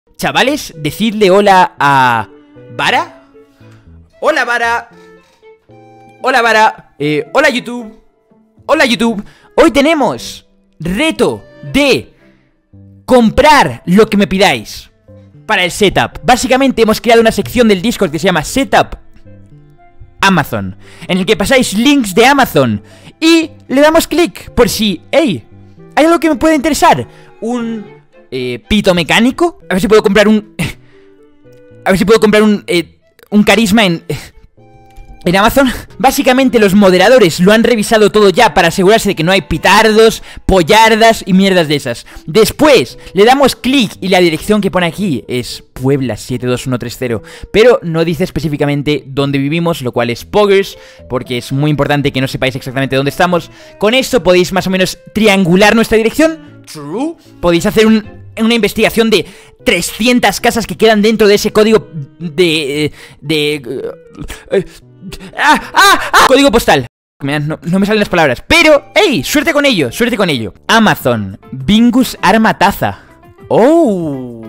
Chavales, decidle hola a... ¿Vara? Hola, Vara. Hola, Vara. Hola, YouTube. Hola, YouTube. Hoy tenemos reto de comprar lo que me pidáis para el setup. Básicamente hemos creado una sección del Discord que se llama Setup Amazon, en el que pasáis links de Amazon y le damos clic por si, hey, hay algo que me puede interesar. Un pito mecánico. A ver si puedo comprar un... a ver si puedo comprar un carisma en Amazon. Básicamente los moderadores lo han revisado todo ya para asegurarse de que no hay pitardos, pollardas y mierdas de esas. Después le damos clic y la dirección que pone aquí es Puebla 72130, pero no dice específicamente dónde vivimos, lo cual es poggers, porque es muy importante que no sepáis exactamente dónde estamos. Con esto podéis más o menos triangular nuestra dirección. True. Podéis hacer una investigación de 300 casas que quedan dentro de ese código código postal. No me salen las palabras. Pero, hey, suerte con ello, suerte con ello. Amazon, Bingus Arma Taza. Oh.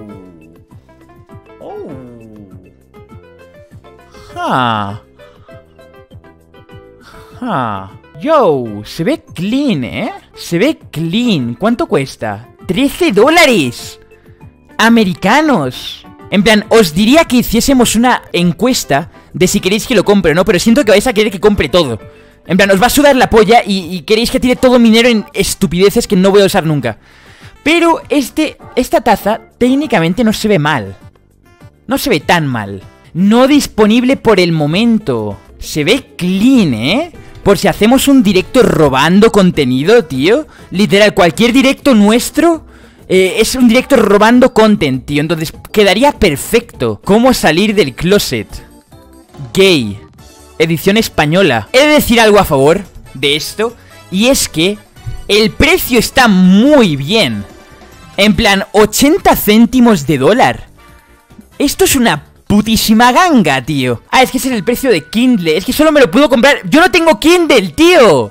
Yo, se ve clean, ¿eh? Se ve clean. ¿Cuánto cuesta? $13 americanos. En plan, os diría que hiciésemos una encuesta de si queréis que lo compre o no, pero siento que vais a querer que compre todo. En plan, os va a sudar la polla y queréis que tire todo mi dinero en estupideces que no voy a usar nunca. Pero esta taza técnicamente no se ve mal. No se ve tan mal. No disponible por el momento. Se ve clean, ¿eh? Por si hacemos un directo robando contenido, tío. Literal, cualquier directo nuestro es un directo robando content, tío. Entonces quedaría perfecto. ¿Cómo salir del closet? Gay. Edición española. He de decir algo a favor de esto, y es que el precio está muy bien. En plan, 80 céntimos de dólar. Esto es una putísima ganga, tío. Ah, es que ese es el precio de Kindle. Es que solo me lo puedo comprar. Yo no tengo Kindle, tío.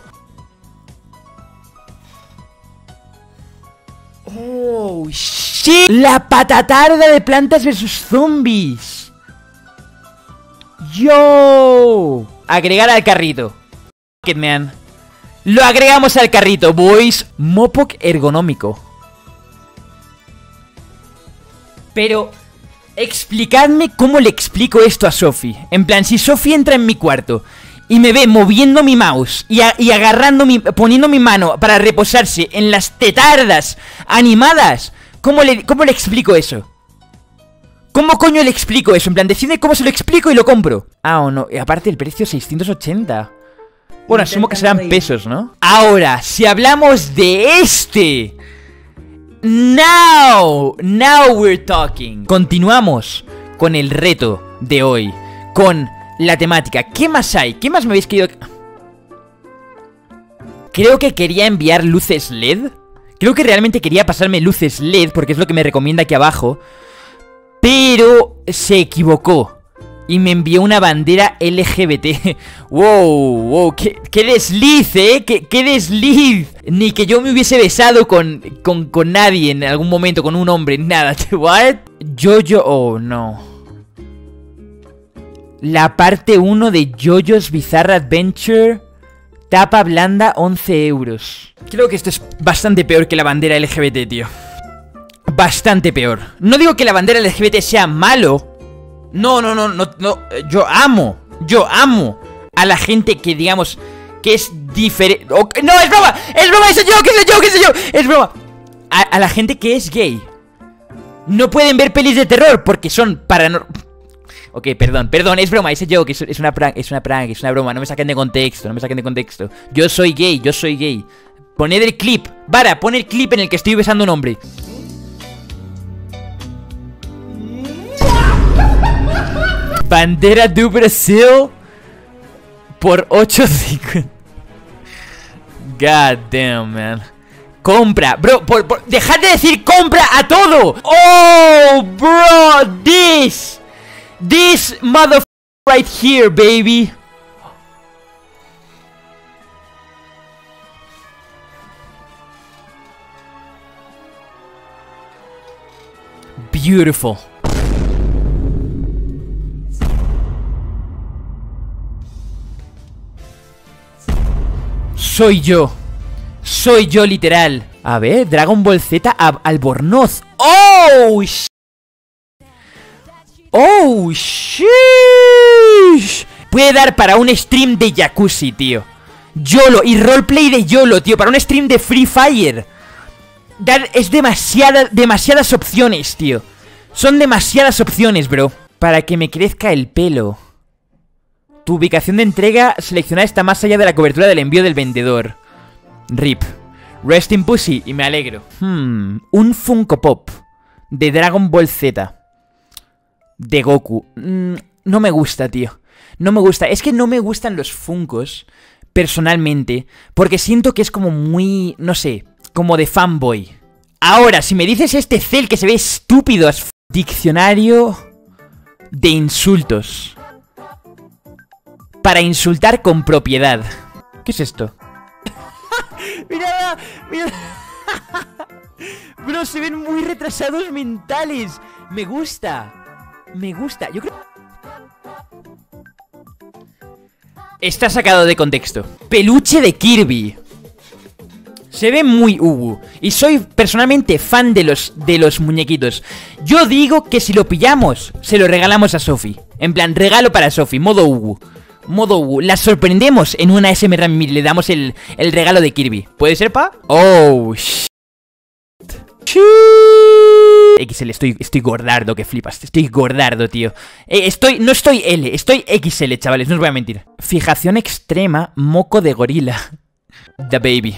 Oh, shit. La patatarda de Plantas vs Zombies. Yo. Agregar al carrito. Man. Lo agregamos al carrito, boys. Mopok ergonómico. Pero explicadme cómo le explico esto a Sophie. En plan, si Sophie entra en mi cuarto y me ve moviendo mi mouse y agarrando poniendo mi mano para reposarse en las tetardas animadas, ¿cómo le explico eso? ¿Cómo coño le explico eso? En plan, decide cómo se lo explico y lo compro. Ah, o no, y aparte el precio 680. Bueno, asumo que serán pesos, ¿no? Ahora, si hablamos de este... Now we're talking. Continuamos con el reto de hoy, con la temática. ¿Qué más hay? ¿Qué más me habéis querido...? Creo que quería enviar luces LED. Creo que realmente quería pasarme luces LED, porque es lo que me recomienda aquí abajo. Pero se equivocó y me envió una bandera LGBT. Wow, qué desliz, qué desliz. Ni que yo me hubiese besado con nadie en algún momento, con un hombre, nada. What? Oh, no. La parte 1 de JoJo's Bizarre Adventure. Tapa blanda, 11 euros. Creo que esto es bastante peor que la bandera LGBT, tío. Bastante peor. No digo que la bandera LGBT sea malo. No. Yo amo a la gente que, digamos, que es diferente. No, es broma, ese yo, qué sé yo. Es broma. A la gente que es gay. No pueden ver pelis de terror porque son Ok, perdón, es broma, ese joke es una prank, es una broma, no me saquen de contexto, Yo soy gay. Poned el clip, Vara, pon el clip en el que estoy besando a un hombre. Bandera do Brasil por 8.50. God damn, man. Compra, bro, dejad de decir compra a todo. Oh, bro, this motherfucker right here, baby. beautiful. Soy yo. Soy yo, literal. A ver, Dragon Ball Z Albornoz. ¡Oh! ¡Oh, shit! Puede dar para un stream de Jacuzzi, tío. YOLO y roleplay de YOLO, tío. Para un stream de Free Fire. Es demasiadas opciones, tío. Son demasiadas opciones, bro. Para que me crezca el pelo. Tu ubicación de entrega seleccionada está más allá de la cobertura del envío del vendedor. RIP. Rest in pussy, y me alegro. Un Funko Pop de Dragon Ball Z de Goku. No me gusta, tío. No me gusta. Es que no me gustan los Funkos, personalmente, porque siento que es como muy, no sé, como de fanboy. Ahora, si me dices este Cell que se ve estúpido as diccionario de insultos. Para insultar con propiedad. ¿Qué es esto? Mira, mira. Bro, se ven muy retrasados mentales. Me gusta. Me gusta. Yo creo... Está sacado de contexto. Peluche de Kirby. Se ve muy Uwu. Y soy personalmente fan de los muñequitos. Yo digo que si lo pillamos, se lo regalamos a Sophie. En plan, regalo para Sophie, modo Uwu. Modo Uwu. La sorprendemos en una SMR. Le damos el regalo de Kirby. ¿Puede ser, pa? Oh, shit. XL, estoy gordardo, que flipas. Estoy gordardo, tío. No estoy L, estoy XL, chavales, no os voy a mentir. Fijación extrema, moco de gorila. The Baby.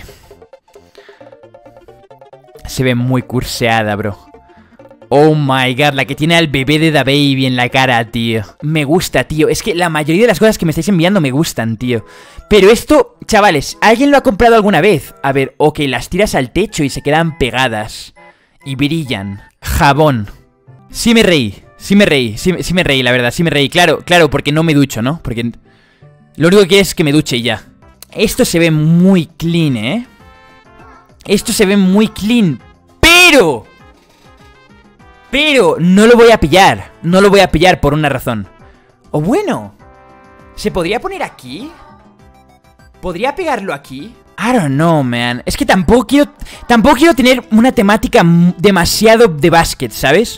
Se ve muy curseada, bro. Oh my god, la que tiene al bebé de The Baby en la cara, tío. Me gusta, tío. Es que la mayoría de las cosas que me estáis enviando me gustan, tío. Pero esto, chavales, ¿alguien lo ha comprado alguna vez? A ver, ok, las tiras al techo y se quedan pegadas. Y brillan. Jabón. Sí me reí, sí me reí, la verdad, sí me reí. Claro, porque no me ducho, ¿no? Porque lo único que quiero es que me duche y ya. Esto se ve muy clean, ¿eh? Esto se ve muy clean. Pero no lo voy a pillar. No lo voy a pillar por una razón. O bueno, ¿se podría poner aquí? ¿Podría pegarlo aquí? I don't know, man. Es que tampoco quiero tener una temática demasiado de básquet, ¿sabes?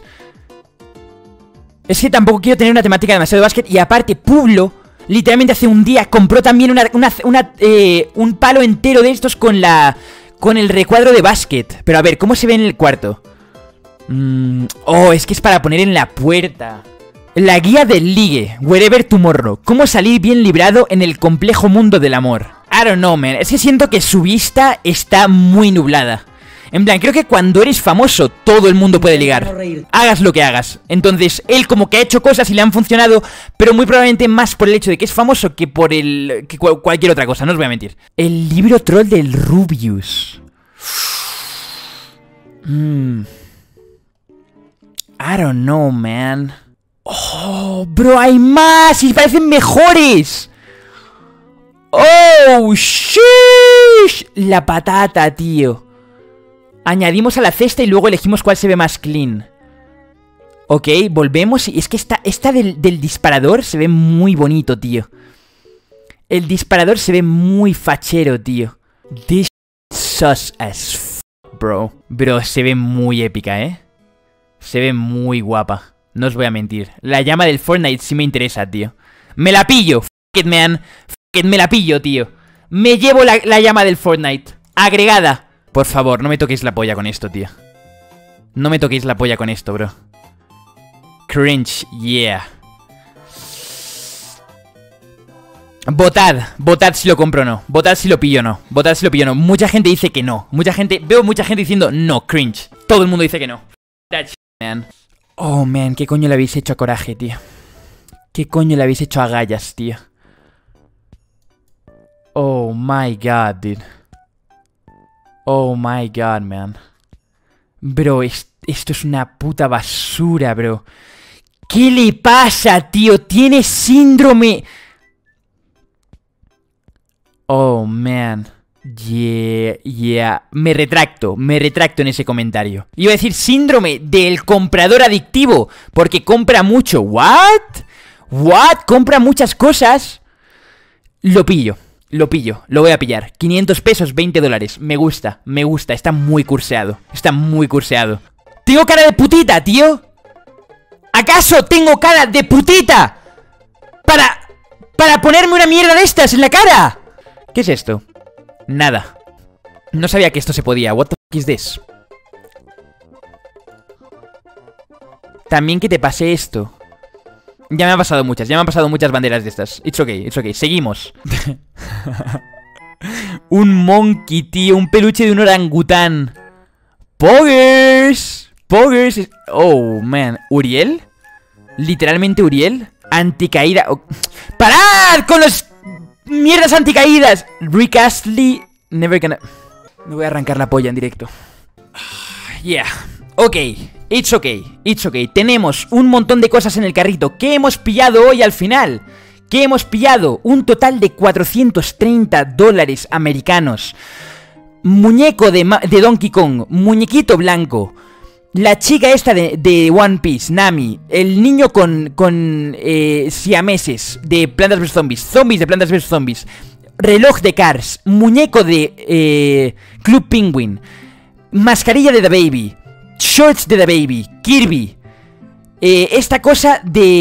Es que tampoco quiero tener una temática demasiado de básquet. Y aparte, Publo, literalmente hace un día compró también un palo entero de estos con el recuadro de básquet. Pero a ver, ¿cómo se ve en el cuarto? Oh, es que es para poner en la puerta. La guía del ligue, Wherever Tomorrow. Cómo salir bien librado en el complejo mundo del amor. I don't know, man. Es que siento que su vista está muy nublada. En plan, creo que cuando eres famoso, todo el mundo puede ligar. Hagas lo que hagas. Entonces, él como que ha hecho cosas y le han funcionado, pero muy probablemente más por el hecho de que es famoso que por cualquier otra cosa, no os voy a mentir. El libro troll del Rubius. I don't know, man. Oh, bro, hay más y parecen mejores. Oh, shish. La patata, tío. Añadimos a la cesta y luego elegimos cuál se ve más clean. Ok, volvemos. Y es que esta del disparador se ve muy bonito, tío. El disparador se ve muy fachero, tío. This sus as f, bro. Bro, se ve muy épica, ¿eh? Se ve muy guapa. No os voy a mentir. La llama del Fortnite sí me interesa, tío. Me la pillo. F it, man. F it, me la pillo, tío. Me llevo la llama del Fortnite. Agregada. Por favor, no me toquéis la polla con esto, tío. No me toquéis la polla con esto, bro. Cringe, yeah. Votad si lo compro o no. Votad si lo pillo o no. Votad si lo pillo o no. Mucha gente dice que no. Veo mucha gente diciendo no, cringe. Todo el mundo dice que no. That shit, man. Oh, man, ¿qué coño le habéis hecho a Coraje, tío? ¿Qué coño le habéis hecho a Gallas, tío? Oh my god, dude. Oh my god, man. Bro, esto es una puta basura, bro. ¿Qué le pasa, tío? Tiene síndrome... Oh, man. Yeah. Me retracto en ese comentario. Iba a decir síndrome del comprador adictivo, porque compra mucho. ¿What? Compra muchas cosas. Lo pillo, lo voy a pillar. 500 pesos, 20 dólares. Me gusta, está muy curseado. Tengo cara de putita, tío. ¿Acaso tengo cara de putita? Para ponerme una mierda de estas en la cara. ¿Qué es esto? Nada. No sabía que esto se podía. What the fuck is this? También que te pasé esto. Ya me han pasado muchas banderas de estas. It's okay. Seguimos. Un monkey, tío. Un peluche de un orangután. Poggers. Oh, man. ¿Uriel? ¿Literalmente Uriel? Anticaída. Oh. ¡Parad con los mierdas anticaídas! Rick Astley. Never gonna... Me voy a arrancar la polla en directo. Yeah. Ok. It's okay. Tenemos un montón de cosas en el carrito. ¿Qué hemos pillado hoy al final? ¿Qué hemos pillado? Un total de 430 dólares americanos. Muñeco de Donkey Kong. Muñequito blanco. La chica esta de One Piece, Nami. El niño con siameses de Plantas vs Zombies. Zombies de Plantas vs Zombies. Reloj de Cars. Muñeco de Club Penguin. Mascarilla de The Baby. Shorts de The Baby. Kirby. Esta cosa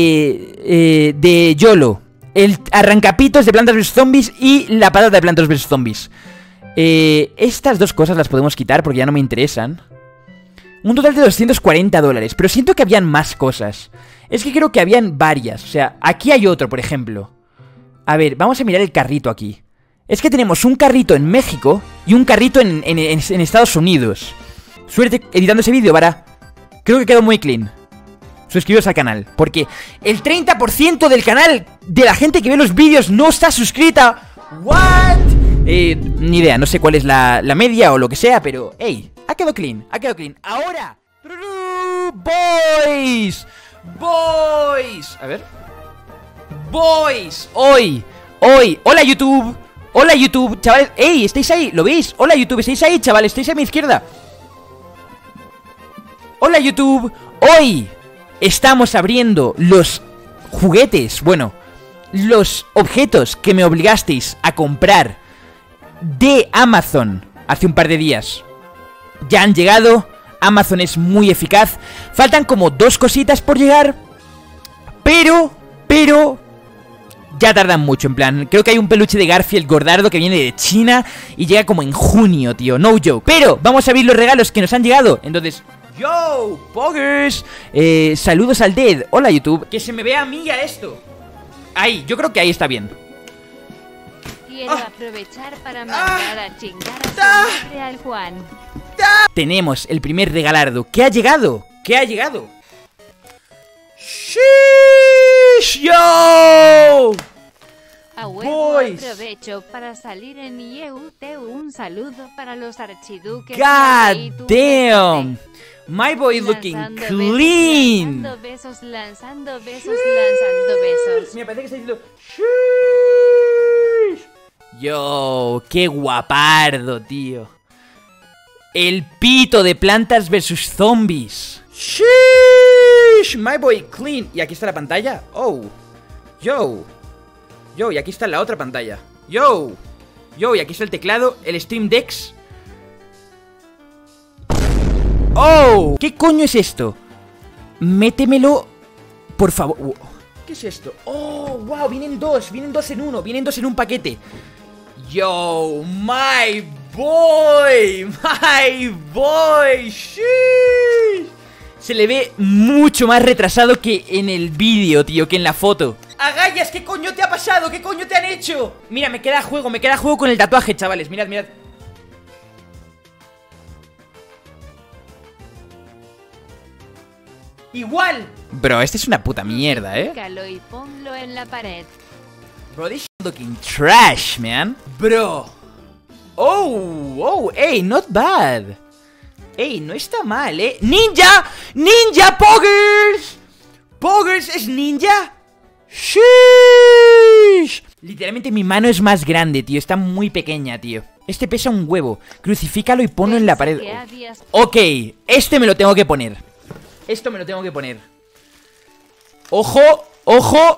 de YOLO. El arrancapitos de Plantas vs Zombies y la patata de Plantas vs Zombies. Estas dos cosas las podemos quitar porque ya no me interesan. Un total de 240 dólares. Pero siento que habían más cosas. Es que creo que habían varias. O sea, aquí hay otro, por ejemplo. A ver, vamos a mirar el carrito aquí. Es que tenemos un carrito en México y un carrito en Estados Unidos. Suerte editando ese vídeo, Vara. Creo que quedó muy clean. Suscribiros al canal, porque el 30% del canal de la gente que ve los vídeos no está suscrita. ¿What? Ni idea, no sé cuál es la media o lo que sea, pero... ¡Ey! Ha quedado clean. ¡Ahora! ¡Boys! A ver. ¡Boys! Hoy. ¡Hola, YouTube! Chavales. ¡Ey! ¿Estáis ahí? ¿Lo veis? Hola, YouTube. ¿Estáis ahí, chavales? ¿Estáis a mi izquierda? Hola, YouTube. Hoy estamos abriendo los juguetes. Bueno, los objetos que me obligasteis a comprar de Amazon hace un par de días. Ya han llegado. Amazon es muy eficaz. Faltan como 2 cositas por llegar. Pero ya tardan mucho, en plan, creo que hay un peluche de Garfield Gordardo que viene de China y llega como en junio, tío, no joke. Pero vamos a abrir los regalos que nos han llegado. Entonces, yo, Poggers. Saludos al Dead. Hola, YouTube. Que se me vea a mí ya esto. Ahí, yo creo que ahí está bien. Quiero aprovechar para mandar a chingar a su madre al Juan. Tenemos el primer regalardo. ¿Qué ha llegado? ¡Shish! ¡Yo! A huevo, aprovecho para salir en IEUTU. Un saludo para los archiduques. God damn. My boy looking clean. Lanzando besos. Me parece que está diciendo shish. Yo, qué guapardo, tío. El pito de Plantas vs Zombies. Sheesh, my boy clean. Y aquí está la pantalla. Oh. Yo, y aquí está la otra pantalla. Yo, y aquí está el teclado, el Stream Deck. Oh, ¿qué coño es esto? Métemelo, por favor. ¿Qué es esto? Oh, wow, vienen dos en uno. Vienen dos en un paquete. Yo, my boy. Sheesh. Se le ve mucho más retrasado que en el vídeo, tío, que en la foto. Agallas, ¿qué coño te ha pasado? ¿Qué coño te han hecho? Mira, me queda juego con el tatuaje, chavales. Mirad. Igual. Bro, este es una puta mierda, Pícalo y ponlo en la pared. Bro, this shit looking trash, man. Bro. Oh, hey, not bad. Ey, no está mal, ¡Ninja! Poggers. Poggers es ninja. Sheesh. Literalmente mi mano es más grande, tío. Está muy pequeña, tío. Este pesa un huevo. Crucifícalo y ponlo en la pared. Ok, este me lo tengo que poner. Esto me lo tengo que poner. ¡Ojo! ¡Ojo!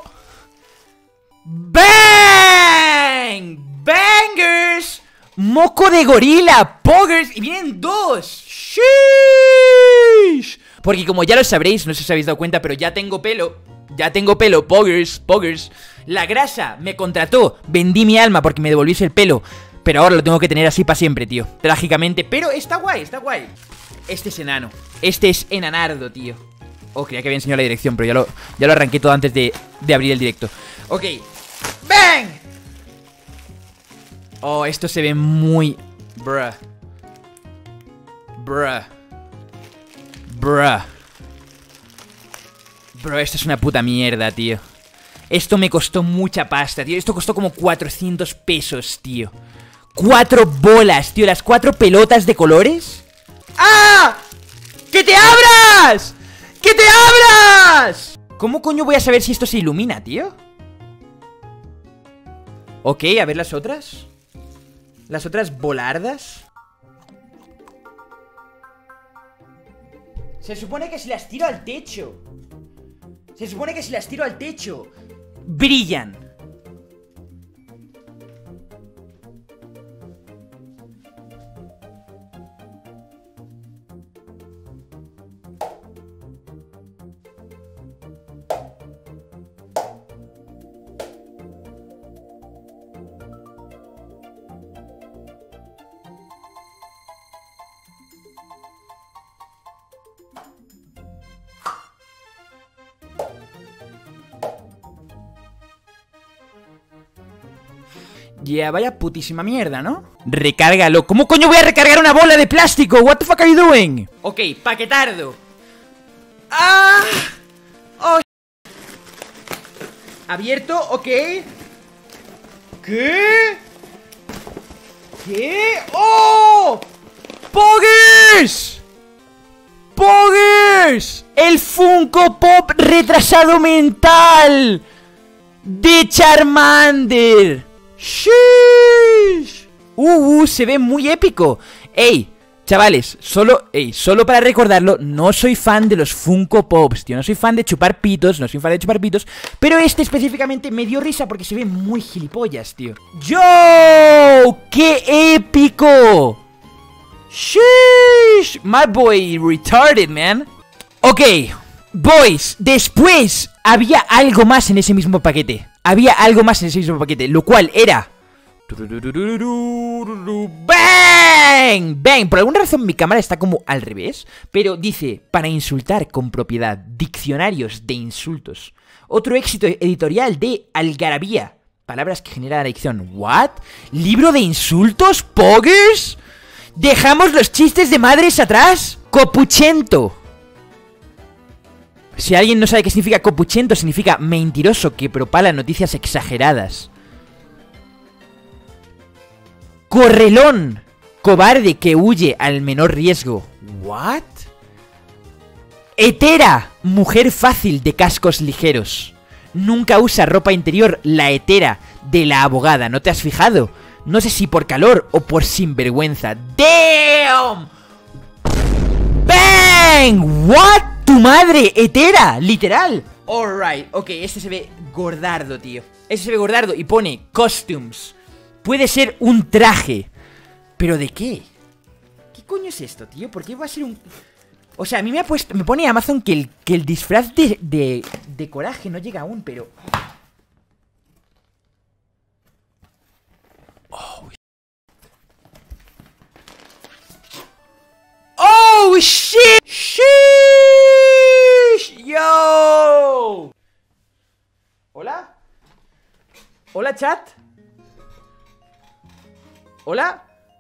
¡Bang! ¡Bangers! ¡Moco de gorila! ¡Poggers! ¡Y vienen dos! ¡Sheesh! Porque como ya lo sabréis, no sé si os habéis dado cuenta, pero ya tengo pelo. Ya tengo pelo, poggers, poggers. La grasa me contrató, vendí mi alma porque me devolviese el pelo. Pero ahora lo tengo que tener así para siempre, tío. Trágicamente, pero está guay, está guay. Este es enano, este es enanardo, tío. Oh, creía que había enseñado la dirección, pero ya lo arranqué todo antes de abrir el directo. Ok, ¡bang! Oh, esto se ve muy... Bruh. Bruh. Bruh. Bro, esto es una puta mierda, tío. Esto me costó mucha pasta, tío. Esto costó como 400 pesos, tío. 4 bolas, tío. Las 4 pelotas de colores. ¡Ah! ¡Que te abras! ¡Que te abras! ¿Cómo coño voy a saber si esto se ilumina, tío? Ok, a ver las otras. Las otras bolardas. Se supone que si las tiro al techo. Se supone que si las tiro al techo brillan. Ya, vaya putísima mierda, ¿no? Recárgalo. ¿Cómo coño voy a recargar una bola de plástico? What the fuck are you doing? Ok, paquetardo. ¡Ah! Oh. Abierto, ok. ¿Qué? ¿Qué? ¡Oh! ¡Poggers! ¡Poggers! ¡El Funko Pop retrasado mental! ¡De Charmander! ¡Sheesh! Se ve muy épico. Ey, chavales, solo para recordarlo, no soy fan de los Funko Pops, tío. No soy fan de chupar pitos, pero este específicamente me dio risa porque se ve muy gilipollas, tío. ¡Yo! ¡Qué épico! ¡Sheesh! My boy retarded, man. Ok, boys, después había algo más en ese mismo paquete. Lo cual era... ¡Bang! ¡Bang! Por alguna razón mi cámara está como al revés, pero dice, para insultar con propiedad, diccionarios de insultos. Otro éxito editorial de Algarabía. Palabras que generan adicción. ¿What? ¿Libro de insultos? ¿Poggers? ¿Dejamos los chistes de madres atrás? Copuchento. Si alguien no sabe qué significa copuchento, significa mentiroso que propala noticias exageradas. Correlón, cobarde que huye al menor riesgo. ¿What? Hetera, mujer fácil de cascos ligeros. Nunca usa ropa interior, la hetera de la abogada. ¿No te has fijado? No sé si por calor o por sinvergüenza. ¡Damn! ¡Bang! ¿What? ¡Tu madre! ¡Hetera! ¡Literal! Alright, ok, este se ve gordardo, tío. Este se ve gordardo y pone costumes. Puede ser un traje. ¿Pero de qué? ¿Qué coño es esto, tío? ¿Por qué va a ser un...? O sea, a mí me pone Amazon que el disfraz de coraje no llega aún, pero... ¡Oh, shit! ¡Sheesh! ¡Yo! ¿Hola? ¿Hola, chat? ¿Hola?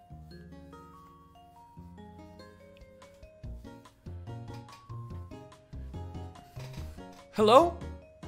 ¿Hello?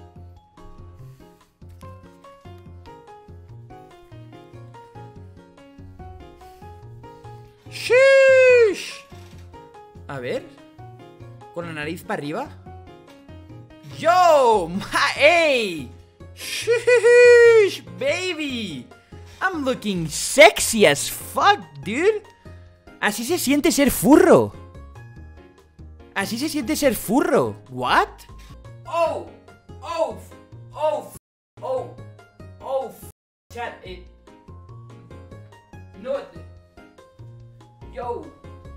¡Sheesh! A ver. Con la nariz para arriba. ¡Yo! ¡Ey! Sheesh, baby. I'm looking sexy as fuck, dude. Así se siente ser furro. Así se siente ser furro. What? Oh, oh, oh, oh, oh, chat, no. Yo,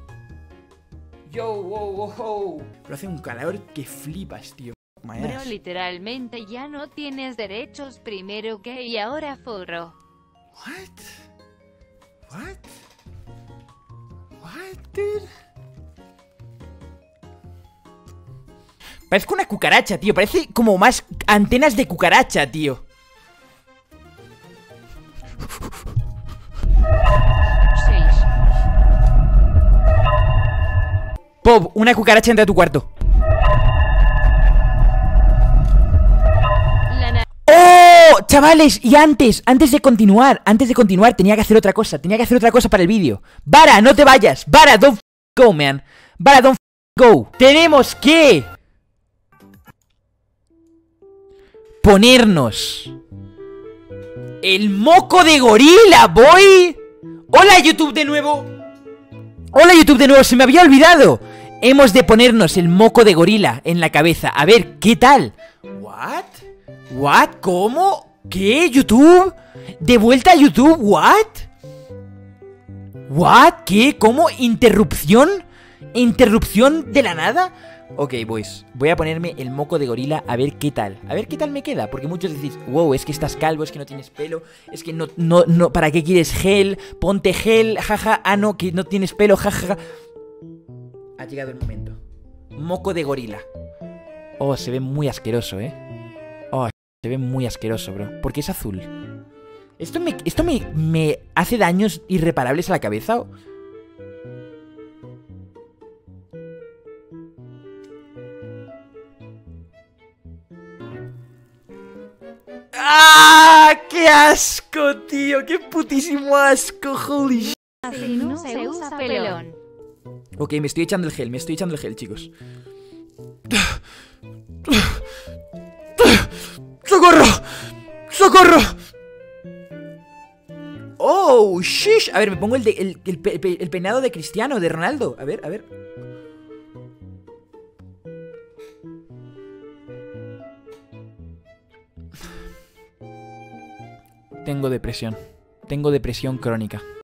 wow, wow. Pero hace un calor que flipas, tío. Bro, literalmente ya no tienes derechos, primero gay y ahora furro. What, dude? Parezco una cucaracha, tío. Parece como más antenas de cucaracha, tío. Pop, una cucaracha entra a tu cuarto. ¡Oh! Chavales, y antes de continuar, tenía que hacer otra cosa. Tenía que hacer otra cosa para el vídeo. Vara, no te vayas. Vara, don't go, man. Vara, don't go. Tenemos que ponernos el moco de gorila, boy. Hola, YouTube de nuevo. Hola, YouTube de nuevo, se me había olvidado. Hemos de ponernos el moco de gorila en la cabeza. A ver, ¿qué tal? ¿What? ¿Cómo? ¿Qué? ¿YouTube? ¿De vuelta a YouTube? ¿What? ¿Qué? ¿Cómo? ¿Interrupción? ¿Interrupción de la nada? Ok, boys, voy a ponerme el moco de gorila a ver qué tal. A ver qué tal me queda, porque muchos decís, wow, es que estás calvo, es que no tienes pelo, es que no, ¿para qué quieres gel? Ponte gel, jaja, ah no, que no tienes pelo, jaja. Ha llegado el momento. Moco de gorila. Oh, se ve muy asqueroso, Oh, se ve muy asqueroso, bro. ¿Por qué es azul? ¿Esto me hace daños irreparables a la cabeza? ¡Ah! ¡Qué asco, tío! ¡Qué putísimo asco! ¡Holy shit! Así no se usa pelón. Ok, me estoy echando el gel, chicos. ¡Socorro! ¡Socorro! ¡Oh, shish! A ver, me pongo el peinado de Cristiano, de Ronaldo. A ver. Tengo depresión crónica.